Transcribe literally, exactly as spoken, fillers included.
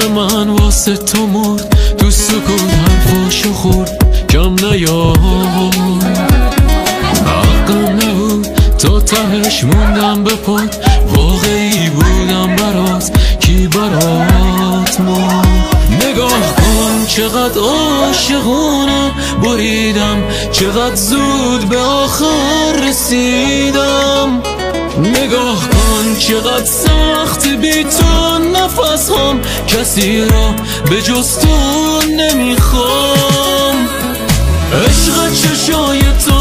قلب من واسه تو مرد، تو سکوت حرفاشو خورد، کم نیام حقم نبود تا تهش موندم به پات، واقعی بودم برات کی برات ما. نگاه کن چقدر عاشقونه بریدم، چقدر زود به آخر رسیدم. نگاه کن چقدر سخت بی تو نفس هم، کسی را به جز تو نمیخوام. عشق چشای تو